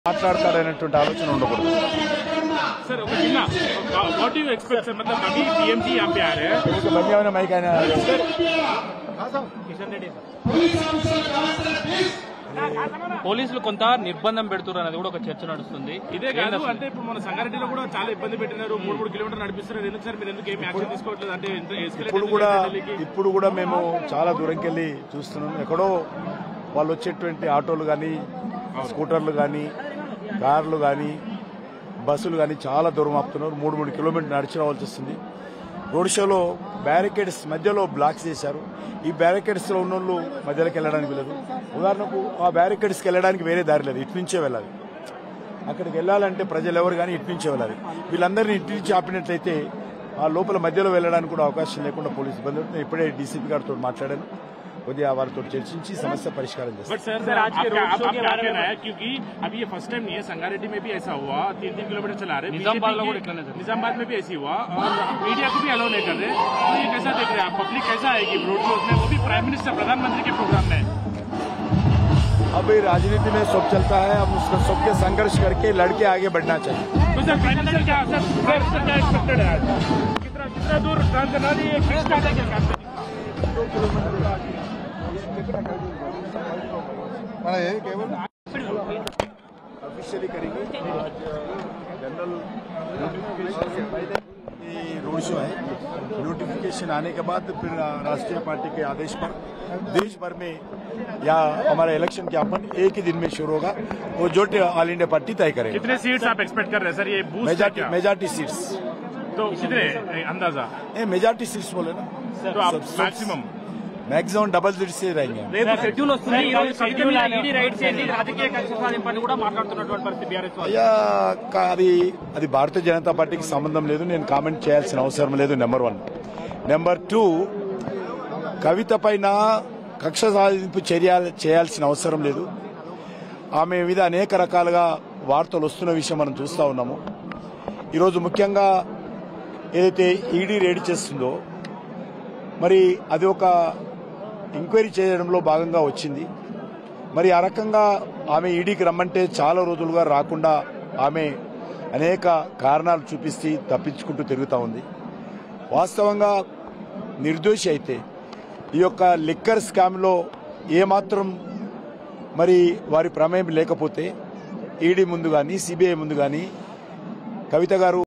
మాట్లాడతారనేటువంటి ఆలోచన ఉండకూడదు. Sir what do you expect sir मतलब अभी पीएमजी यहाँ पे आ रहे हैं बनिया మైక్ ఆయన పోలీసులు కొంత నిర్బంధం పెడుతున్నారు అనేది కూడా ఒక చర్చ నడుస్తుంది. ఇదే కాదు అంటే ఇప్పుడు మన సంగారెడ్డిలో కూడా చాలా ఇబ్బంది పెట్టినారు. 3 కిలోమీటర్లు నడిపిస్తున్నారు. ఎందుకు సార్ మీరు ఎందుకు ఏమి యాక్షన్ తీసుకోవట్లేదు? అంటే ఇప్పుడు కూడా మేము చాలా దూరంకి వెళ్ళి చూస్తున్నాం. ఎక్కడో వాళ్ళు వచ్చేటువంటి ఆటోలు కానీ స్కూటర్లు కానీ కార్లు కానీ బస్సులు కానీ చాలా దూరం ఆపుతున్నారు. 3 కిలోమీటర్లు నడిచి రావాల్సి వస్తుంది. రోడ్ షోలో బ్యారికేడ్స్ మధ్యలో బ్లాక్స్ చేశారు. ఈ బ్యారికేడ్స్ లో ఉన్న వాళ్ళు మధ్యలోకి వెళ్ళడానికి లేదు. ఉదాహరణకు ఆ బ్యారికేడ్స్కి వెళ్ళడానికి వేరే దారి లేదు, ఇటు నుంచే వెళ్ళాలి. అక్కడికి వెళ్ళాలంటే ప్రజలు ఎవరు కానీ ఇటు నుంచే వెళ్ళాలి. వీళ్ళందరినీ ఇటు నుంచి ఆపినట్లయితే ఆ లోపల మధ్యలో వెళ్ళడానికి కూడా అవకాశం లేకుండా పోలీసు ఇబ్బంది అవుతుంది. ఇప్పుడే డీసీపీ గారితో మాట్లాడాను. కొద్దిగా వారితో చర్చించి సమస్య పరిష్కారం చేస్తారు. क्योंकि अभी ये फर्स्ट टाइम नहीं है, संगारेड्डी में भी ऐसा हुआ. 3 किलोमीटर चला रहे. निजामाबाद में भी ऐसी हुआ और मीडिया को भी अलाउ नहीं कर रहे. तो ये कैसा देख रहे हैं आप? पब्लिक कैसा आएगी रोड शो में, वो भी प्राइम मिनिस्टर प्रधानमंत्री के प्रोग्राम में? अभी राजनीति में सब चलता है. हम उसका सबके संघर्ष करके लड़के आगे बढ़ना चाहिए. तो सर प्राइम मिनिस्टर क्या एक्सपेक्टेड है? कितना दूर काम करना चाहिए? ऑफिशियली करेंगे. जनरल नोटिफिकेशन से पहले ये रोड शो है. नोटिफिकेशन आने के बाद फिर राष्ट्रीय पार्टी के आदेश पर देश भर में या हमारा इलेक्शन ज्ञापन एक ही दिन में शुरू होगा. वो जो ऑल इंडिया पार्टी तय करेगी. कितने सीट्स आप एक्सपेक्ट कर रहे हैं सर? ये बूस्ट मेजॉरिटी सीट्स तो कितने अंदाजा? मेजॉरिटी सीट्स बोले ना, तो आप मैक्सिमम डबल डिजिट से रहेंगे. అది భారతీయ జనతా పార్టీకి సంబంధం లేదు. నేను కామెంట్ చేయాల్సిన అవసరం లేదు. నెంబర్ 1. నెంబర్ 2, కవిత పైన కక్ష సాధింపు చేయాల్సిన అవసరం లేదు. ఆమె మీద అనేక రకాలుగా వార్తలు వస్తున్న విషయం మనం చూస్తా ఉన్నాము. ఈరోజు ముఖ్యంగా ఏదైతే ఈడీ రేడ్ చేస్తుందో మరి అది ఒక ఎంక్వైరీ చేయడంలో భాగంగా వచ్చింది. మరి ఆ రకంగా ఆమె ఈడీకి రమ్మంటే చాలా రోజులుగా రాకుండా ఆమె అనేక కారణాలు చూపిస్తూ తప్పించుకుంటూ తిరుగుతూ ఉంది. వాస్తవంగా నిర్దోషి అయితే ఈ యొక్క లిక్కర్ స్కామ్లో ఏమాత్రం మరి వారి ప్రమేయం లేకపోతే ఈడీ ముందు కానీ సిబిఐ ముందు కానీ కవిత గారు